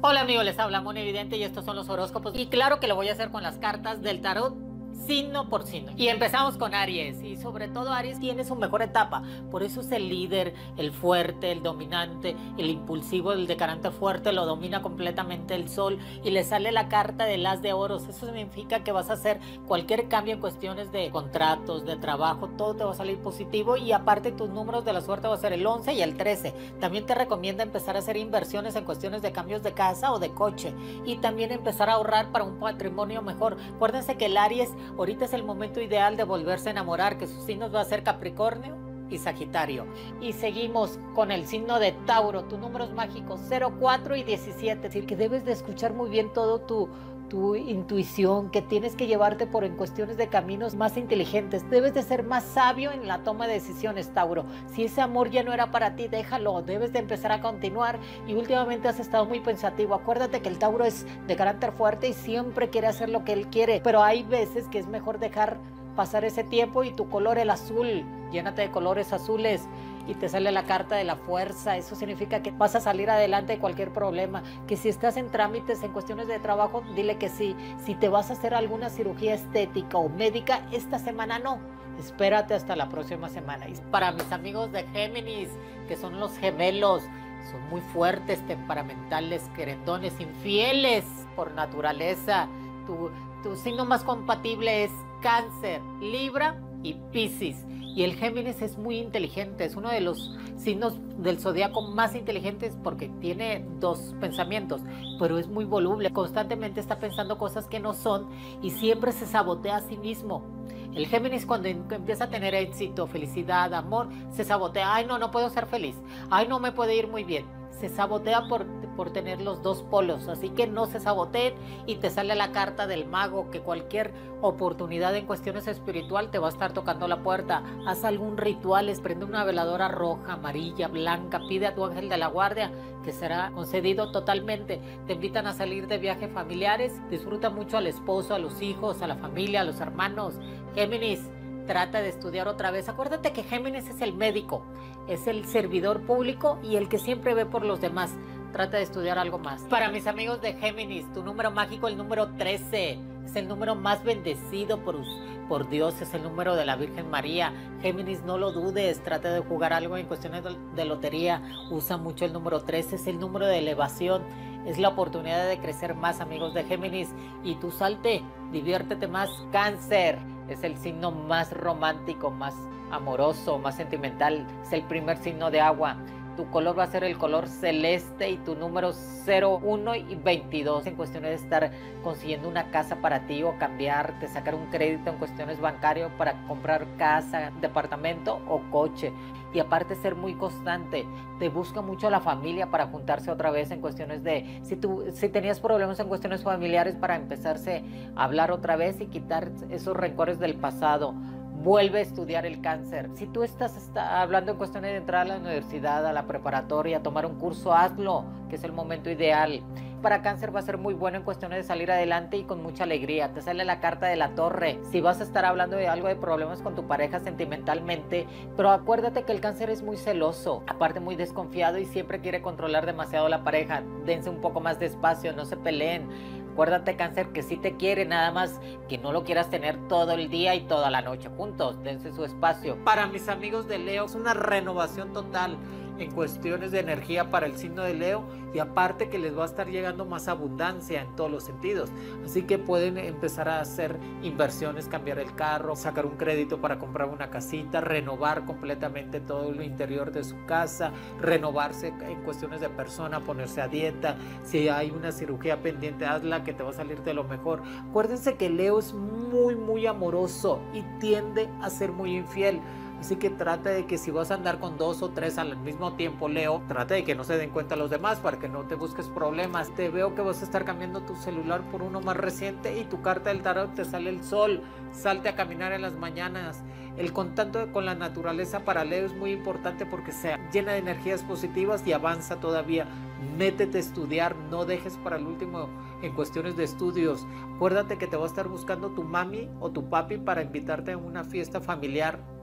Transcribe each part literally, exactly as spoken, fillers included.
Hola amigos, les habla Moni Evidente y estos son los horóscopos. Y claro que lo voy a hacer con las cartas del tarot, signo por signo. Y empezamos con Aries, y sobre todo Aries tiene su mejor etapa. Por eso es el líder, el fuerte, el dominante, el impulsivo, el de carácter fuerte, lo domina completamente el sol. Y le sale la carta del as de oros. Eso significa que vas a hacer cualquier cambio en cuestiones de contratos, de trabajo, todo te va a salir positivo. Y aparte tus números de la suerte va a ser el once y el trece. También te recomienda empezar a hacer inversiones en cuestiones de cambios de casa o de coche. Y también empezar a ahorrar para un patrimonio mejor. Acuérdense que el Aries ahorita es el momento ideal de volverse a enamorar, que sus signos va a ser Capricornio y Sagitario. Y seguimos con el signo de Tauro, tus números mágicos cero, cuatro y diecisiete. Es decir, que debes de escuchar muy bien todo tu, tu intuición, que tienes que llevarte por en cuestiones de caminos más inteligentes. Debes de ser más sabio en la toma de decisiones, Tauro. Si ese amor ya no era para ti, déjalo. Debes de empezar a continuar. Y últimamente has estado muy pensativo. Acuérdate que el Tauro es de carácter fuerte y siempre quiere hacer lo que él quiere. Pero hay veces que es mejor dejar pasar ese tiempo. Y tu color, el azul, llénate de colores azules. Y te sale la carta de la fuerza. Eso significa que vas a salir adelante de cualquier problema. Que si estás en trámites, en cuestiones de trabajo, dile que sí. Si te vas a hacer alguna cirugía estética o médica, esta semana no. Espérate hasta la próxima semana. Y para mis amigos de Géminis, que son los gemelos, son muy fuertes, temperamentales, querendones, infieles por naturaleza. Tu, tu signo más compatible es Cáncer, Libra y Piscis. Y el Géminis es muy inteligente, es uno de los signos del zodiaco más inteligentes porque tiene dos pensamientos, pero es muy voluble, constantemente está pensando cosas que no son y siempre se sabotea a sí mismo. El Géminis cuando empieza a tener éxito, felicidad, amor, se sabotea. Ay, no, no puedo ser feliz. Ay, no me puede ir muy bien. Se sabotea por, por tener los dos polos, así que no se saboteen. Y te sale la carta del mago, que cualquier oportunidad en cuestiones espiritual te va a estar tocando la puerta. Haz algún ritual, prende una veladora roja, amarilla, blanca, pide a tu ángel de la guardia, que será concedido totalmente. Te invitan a salir de viajes familiares, disfruta mucho al esposo, a los hijos, a la familia, a los hermanos. Géminis, trata de estudiar otra vez. Acuérdate que Géminis es el médico, es el servidor público y el que siempre ve por los demás. Trata de estudiar algo más. Para mis amigos de Géminis, tu número mágico, el número trece, es el número más bendecido por, por Dios, es el número de la Virgen María. Géminis, no lo dudes, trata de jugar algo en cuestiones de, de lotería. Usa mucho el número trece, es el número de elevación. Es la oportunidad de crecer más, amigos de Géminis. Y tú salte, diviértete más. Cáncer, es el signo más romántico, más amoroso, más sentimental. Es el primer signo de agua. Tu color va a ser el color celeste y tu número cero, uno y veintidós en cuestiones de estar consiguiendo una casa para ti o cambiarte, sacar un crédito en cuestiones bancarias para comprar casa, departamento o coche. Y aparte ser muy constante, te busca mucho la familia para juntarse otra vez en cuestiones de, si tú si tenías problemas en cuestiones familiares, para empezarse a hablar otra vez y quitar esos rencores del pasado. Vuelve a estudiar el Cáncer. Si tú estás está hablando en cuestiones de entrar a la universidad, a la preparatoria, a tomar un curso, hazlo, que es el momento ideal. Para Cáncer va a ser muy bueno en cuestiones de salir adelante y con mucha alegría. Te sale la carta de la Torre. Si vas a estar hablando de algo de problemas con tu pareja sentimentalmente, pero acuérdate que el Cáncer es muy celoso, aparte muy desconfiado y siempre quiere controlar demasiado la pareja. Dense un poco más de espacio, no se peleen. Acuérdate, Cáncer, que sí te quiere, nada más que no lo quieras tener todo el día y toda la noche juntos. Dense su espacio. Para mis amigos de Leo, es una renovación total en cuestiones de energía para el signo de Leo, y aparte que les va a estar llegando más abundancia en todos los sentidos, así que pueden empezar a hacer inversiones, cambiar el carro, sacar un crédito para comprar una casita, renovar completamente todo el interior de su casa, renovarse en cuestiones de persona, ponerse a dieta. Si hay una cirugía pendiente, hazla, que te va a salir de lo mejor. Acuérdense que Leo es muy muy amoroso y tiende a ser muy infiel. Así que trata de que si vas a andar con dos o tres al mismo tiempo, Leo, trata de que no se den cuenta los demás para que no te busques problemas. Te veo que vas a estar cambiando tu celular por uno más reciente y tu carta del tarot te sale el sol. Salte a caminar en las mañanas. El contacto con la naturaleza para Leo es muy importante porque se llena de energías positivas y avanza todavía. Métete a estudiar, no dejes para el último en cuestiones de estudios. Acuérdate que te va a estar buscando tu mami o tu papi para invitarte a una fiesta familiar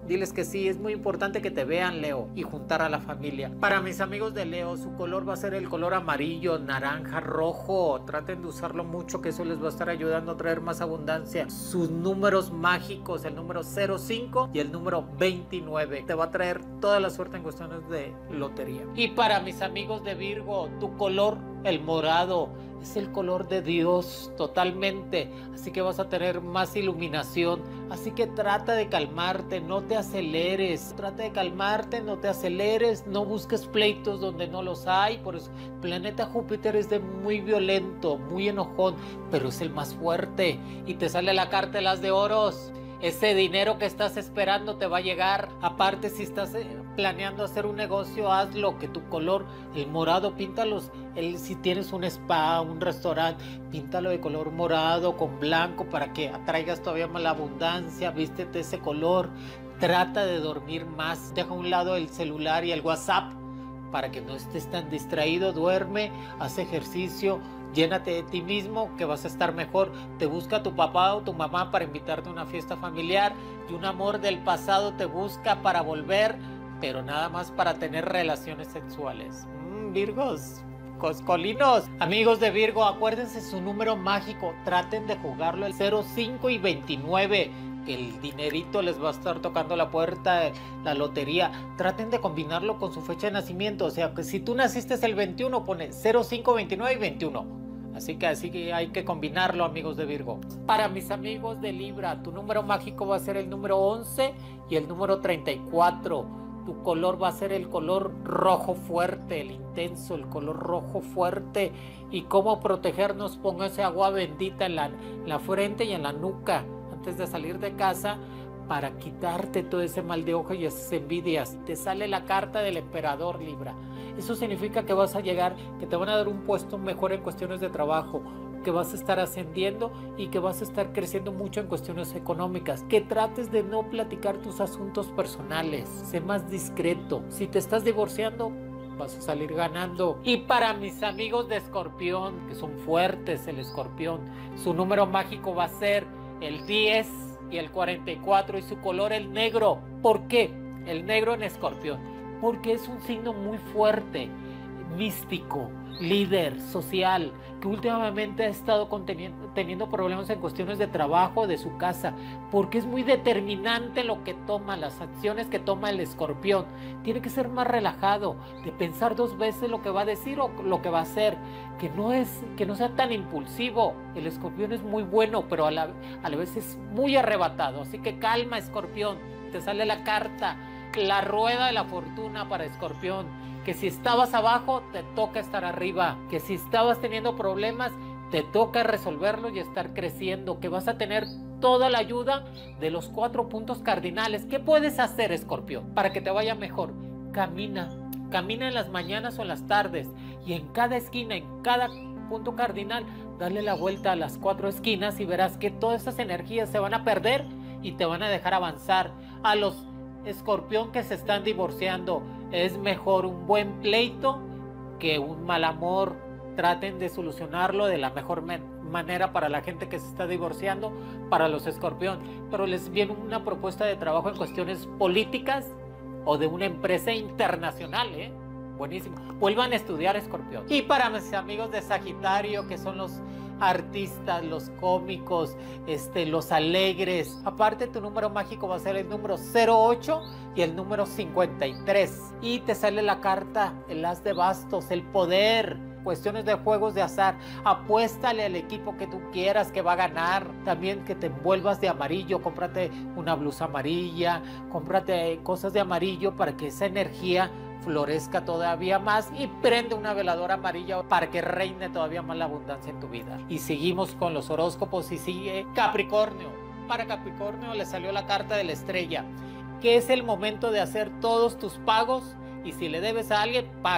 Diles que sí, es muy importante que te vean, Leo, y juntar a la familia. Para mis amigos de Leo, su color va a ser el color amarillo, naranja, rojo. Traten de usarlo mucho, que eso les va a estar ayudando a traer más abundancia. Sus números mágicos, el número cero cinco y el número veintinueve. Te va a traer toda la suerte en cuestiones de lotería. Y para mis amigos de Virgo, tu color, el morado, es el color de Dios totalmente, así que vas a tener más iluminación, así que trata de calmarte, no te aceleres, trata de calmarte, no te aceleres, no busques pleitos donde no los hay. Por eso planeta Júpiter es de muy violento, muy enojón, pero es el más fuerte y te sale la carta de las de oros. Ese dinero que estás esperando te va a llegar. Aparte, si estás planeando hacer un negocio, hazlo, que tu color, el morado, píntalos. El, si tienes un spa, un restaurante, píntalo de color morado con blanco para que atraigas todavía más la abundancia. Vístete ese color. Trata de dormir más. Deja a un lado el celular y el WhatsApp para que no estés tan distraído. Duerme, haz ejercicio. Llénate de ti mismo, que vas a estar mejor. Te busca tu papá o tu mamá para invitarte a una fiesta familiar. Y un amor del pasado te busca para volver, pero nada más para tener relaciones sexuales. Mm, Virgos, coscolinos. Amigos de Virgo, acuérdense su número mágico. Traten de jugarlo el cero cinco y veintinueve. Que el dinerito les va a estar tocando la puerta, la lotería. Traten de combinarlo con su fecha de nacimiento. O sea, que si tú naciste el veintiuno, pone cero cinco, veintinueve y veintiuno. Así que así que hay que combinarlo, amigos de Virgo. Para mis amigos de Libra, tu número mágico va a ser el número once y el número treinta y cuatro. Tu color va a ser el color rojo fuerte, el intenso, el color rojo fuerte. Y cómo protegernos, póngase agua bendita en la, en la frente y en la nuca antes de salir de casa, para quitarte todo ese mal de ojo y esas envidias. Te sale la carta del emperador, Libra. Eso significa que vas a llegar, que te van a dar un puesto mejor en cuestiones de trabajo, que vas a estar ascendiendo y que vas a estar creciendo mucho en cuestiones económicas. Que trates de no platicar tus asuntos personales, sé más discreto. Si te estás divorciando, vas a salir ganando. Y para mis amigos de Escorpión, que son fuertes, el Escorpión, su número mágico va a ser el diez y el cuarenta y cuatro y su color el negro. ¿Por qué? El negro en Escorpión. Porque es un signo muy fuerte, místico, líder, social, que últimamente ha estado teniendo problemas en cuestiones de trabajo, de su casa, porque es muy determinante lo que toma, las acciones que toma el Escorpión. Tiene que ser más relajado, de pensar dos veces lo que va a decir o lo que va a hacer, que no, es, que no sea tan impulsivo. El Escorpión es muy bueno, pero a la, a la vez es muy arrebatado, así que calma, Escorpión. Te sale la carta, la rueda de la fortuna para Escorpión, que si estabas abajo te toca estar arriba, que si estabas teniendo problemas te toca resolverlo y estar creciendo, que vas a tener toda la ayuda de los cuatro puntos cardinales. ¿Qué puedes hacer, Escorpión, para que te vaya mejor? Camina, camina en las mañanas o en las tardes, y en cada esquina, en cada punto cardinal, dale la vuelta a las cuatro esquinas y verás que todas esas energías se van a perder y te van a dejar avanzar. A los Escorpión que se están divorciando, es mejor un buen pleito que un mal amor. Traten de solucionarlo de la mejor manera para la gente que se está divorciando, para los Escorpión. Pero les viene una propuesta de trabajo en cuestiones políticas o de una empresa internacional, ¿eh? Buenísimo. Vuelvan a estudiar, Escorpión. Y para mis amigos de Sagitario, que son los artistas, los cómicos, este, los alegres, aparte tu número mágico va a ser el número cero ocho y el número cincuenta y tres. Y te sale la carta, el as de bastos, el poder. Cuestiones de juegos de azar, apuéstale al equipo que tú quieras que va a ganar. También que te envuelvas de amarillo, cómprate una blusa amarilla, cómprate cosas de amarillo para que esa energía florezca todavía más, y prende una veladora amarilla para que reine todavía más la abundancia en tu vida. Y seguimos con los horóscopos y sigue Capricornio. Para Capricornio le salió la carta de la estrella, que es el momento de hacer todos tus pagos, y si le debes a alguien, paga.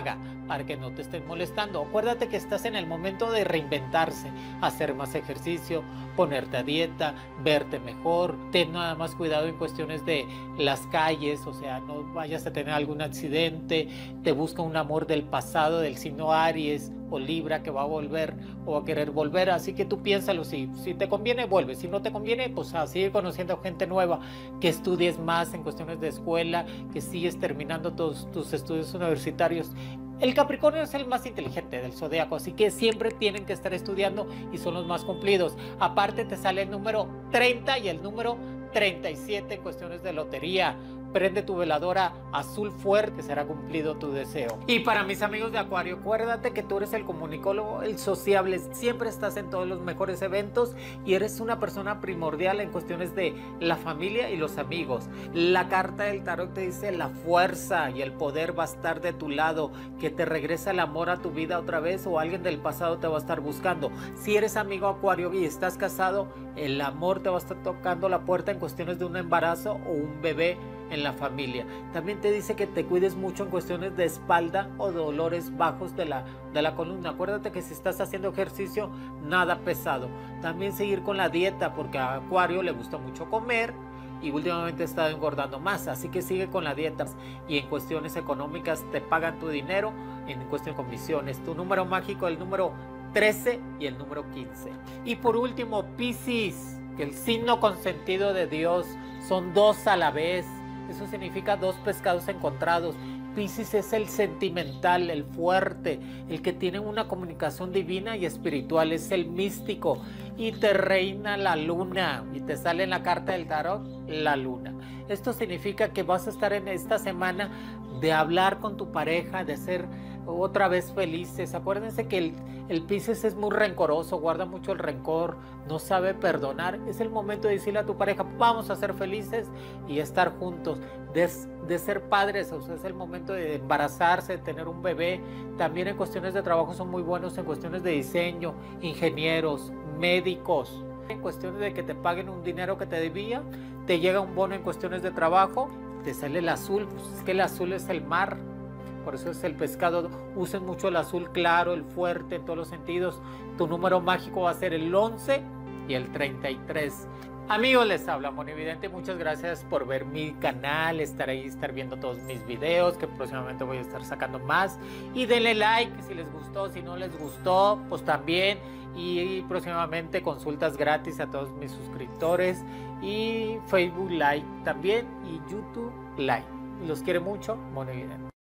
para que no te estén molestando. Acuérdate que estás en el momento de reinventarse, hacer más ejercicio, ponerte a dieta, verte mejor, ten nada más cuidado en cuestiones de las calles, o sea, no vayas a tener algún accidente, te busca un amor del pasado del signo Aries o Libra que va a volver o va a querer volver, así que tú piénsalo, si, si te conviene vuelve, si no te conviene pues a seguir conociendo gente nueva, que estudies más en cuestiones de escuela, que sigues terminando tus, tus estudios universitarios. El Capricornio es el más inteligente del zodiaco, así que siempre tienen que estar estudiando y son los más cumplidos. Aparte te sale el número treinta y el número treinta y siete en cuestiones de lotería. Prende tu veladora azul fuerte, será cumplido tu deseo. Y para mis amigos de Acuario, acuérdate que tú eres el comunicólogo, el sociable, siempre estás en todos los mejores eventos y eres una persona primordial en cuestiones de la familia y los amigos. La carta del tarot te dice la fuerza y el poder va a estar de tu lado, que te regresa el amor a tu vida otra vez o alguien del pasado te va a estar buscando. Si eres amigo Acuario y estás casado, el amor te va a estar tocando la puerta en cuestiones de un embarazo o un bebé en la familia. También te dice que te cuides mucho en cuestiones de espalda o dolores bajos de la, de la columna. Acuérdate que si estás haciendo ejercicio, nada pesado. También seguir con la dieta, porque a Acuario le gusta mucho comer y últimamente ha estado engordando más, así que sigue con la dieta. Y en cuestiones económicas te pagan tu dinero en cuestión de comisiones. Tu número mágico, el número trece y el número quince. Y por último, Piscis, que el signo consentido de Dios, son dos a la vez. Eso significa dos pescados encontrados. Piscis es el sentimental, el fuerte, el que tiene una comunicación divina y espiritual, es el místico y te reina la luna y te sale en la carta del tarot la luna. Esto significa que vas a estar en esta semana de hablar con tu pareja, de ser otra vez felices. Acuérdense que el, el Piscis es muy rencoroso, guarda mucho el rencor, no sabe perdonar. Es el momento de decirle a tu pareja, vamos a ser felices y estar juntos, de, de ser padres. O sea, es el momento de embarazarse, de tener un bebé. También en cuestiones de trabajo son muy buenos, en cuestiones de diseño, ingenieros, médicos. En cuestiones de que te paguen un dinero que te debía, te llega un bono en cuestiones de trabajo, te sale el azul, pues es que el azul es el mar. Por eso es el pescado. Usen mucho el azul claro, el fuerte en todos los sentidos. Tu número mágico va a ser el once y el treinta y tres. Amigos, les habla Monividente. Muchas gracias por ver mi canal, estar ahí, estar viendo todos mis videos, que próximamente voy a estar sacando más. Y denle like si les gustó, si no les gustó, pues también. Y próximamente consultas gratis a todos mis suscriptores. Y Facebook Live también y YouTube Live. Los quiere mucho, Monividente.